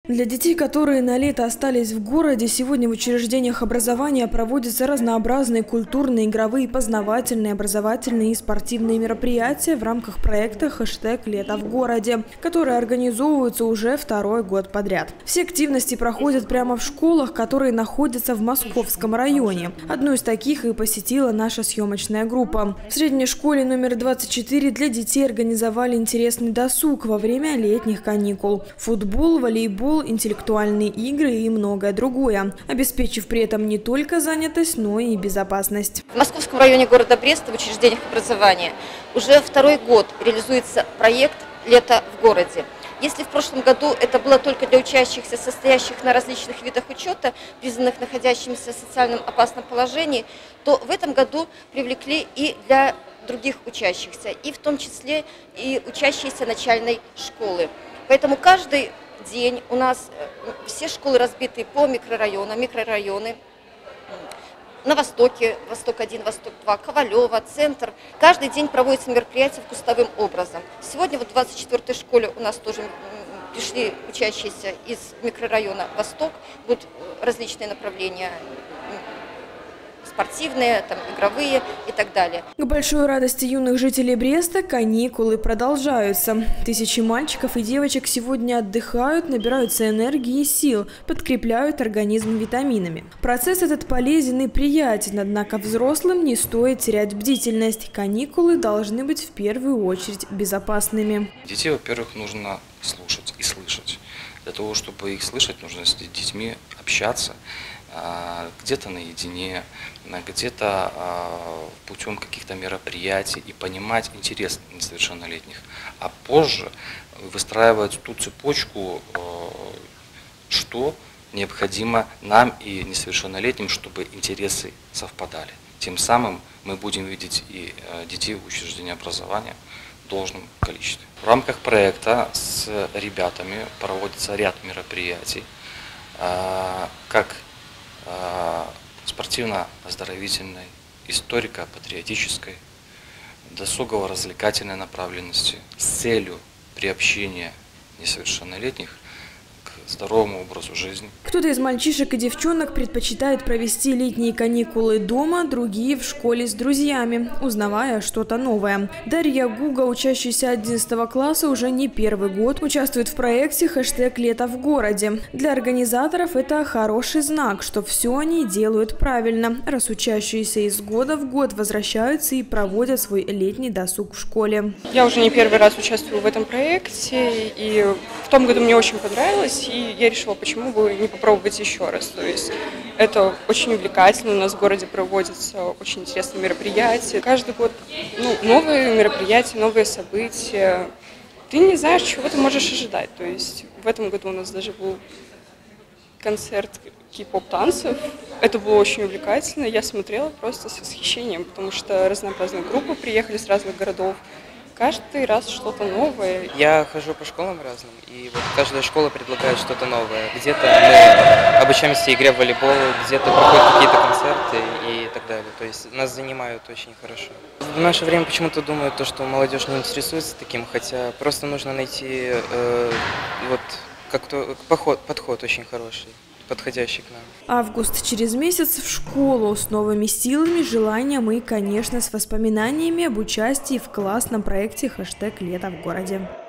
Для детей, которые на лето остались в городе, сегодня в учреждениях образования проводятся разнообразные культурные, игровые, познавательные, образовательные и спортивные мероприятия в рамках проекта «#Лето в городе», которые организовываются уже второй год подряд. Все активности проходят прямо в школах, которые находятся в Московском районе. Одну из таких и посетила наша съемочная группа. В средней школе номер 24 для детей организовали интересный досуг во время летних каникул. Футбол, волейбол, интеллектуальные игры и многое другое, обеспечив при этом не только занятость, но и безопасность. В Московском районе города Бреста в учреждениях образования уже второй год реализуется проект «Лето в городе». Если в прошлом году это было только для учащихся, состоящих на различных видах учета, признанных находящимися в социальном опасном положении, то в этом году привлекли и для других учащихся, и в том числе и учащиеся начальной школы. Поэтому каждый день у нас все школы разбиты по микрорайоны. На Востоке, Восток-1, Восток-2, Ковалева, Центр. Каждый день проводятся мероприятия вкусовым образом. Сегодня вот в 24-й школе у нас тоже пришли учащиеся из микрорайона Восток. Будут различные направления, спортивные, игровые и так далее. К большой радости юных жителей Бреста каникулы продолжаются. Тысячи мальчиков и девочек сегодня отдыхают, набираются энергии и сил, подкрепляют организм витаминами. Процесс этот полезен и приятен, однако взрослым не стоит терять бдительность. Каникулы должны быть в первую очередь безопасными. Детей, во-первых, нужно слушать и слышать. Для того, чтобы их слышать, нужно с детьми общаться. Где-то наедине, где-то путем каких-то мероприятий и понимать интерес несовершеннолетних. А позже выстраивать ту цепочку, что необходимо нам и несовершеннолетним, чтобы интересы совпадали. Тем самым мы будем видеть и детей в учреждении образования в должном количестве. В рамках проекта с ребятами проводится ряд мероприятий, как спортивно-оздоровительной, историко-патриотической, досугово-развлекательной направленности с целью приобщения несовершеннолетних к здоровому образу жизни. Кто-то из мальчишек и девчонок предпочитает провести летние каникулы дома, другие в школе с друзьями, узнавая что-то новое. Дарья Гуга, учащаяся 11 класса, уже не первый год участвует в проекте «#Лето в городе». Для организаторов это хороший знак, что все они делают правильно, раз учащиеся из года в год возвращаются и проводят свой летний досуг в школе. Я уже не первый раз участвую в этом проекте, и в том году мне очень понравилось, и я решила, почему бы не попробовать еще раз. То есть это очень увлекательно, у нас в городе проводятся очень интересные мероприятия. Каждый год новые мероприятия, новые события. Ты не знаешь, чего ты можешь ожидать. То есть в этом году у нас даже был концерт кей-поп-танцев. Это было очень увлекательно, я смотрела просто с восхищением, потому что разнообразные группы приехали с разных городов. Каждый раз что-то новое. Я хожу по школам разным, и вот каждая школа предлагает что-то новое. Где-то мы обучаемся игре в волейбол, где-то проходят какие-то концерты и так далее. То есть нас занимают очень хорошо. В наше время почему-то думают, что молодежь не интересуется таким, хотя просто нужно найти как-то подход очень хороший, подходящий к нам. Август через месяц в школу с новыми силами, желанием и, конечно, с воспоминаниями об участии в классном проекте «#Лето в городе».